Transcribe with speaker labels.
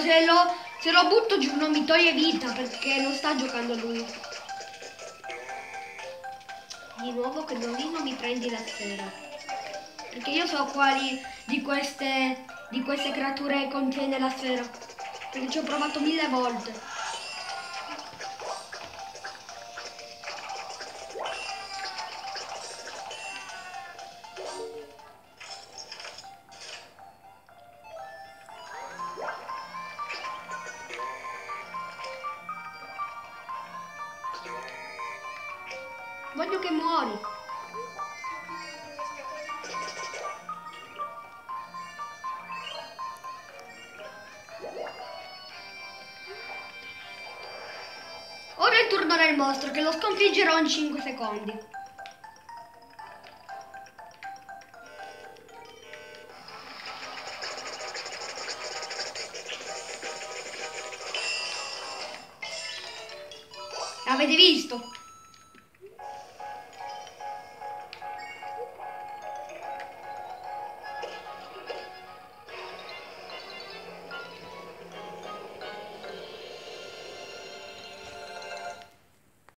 Speaker 1: se lo butto giù non mi toglie vita perché non sta giocando lui. Di nuovo che non mi prendi la sfera. Perché io so quali di queste creature contiene la sfera. Perché ci ho provato 1000 volte. Voglio che muori. Ora è il turno del mostro che lo sconfiggerò in 5 secondi. Avete visto?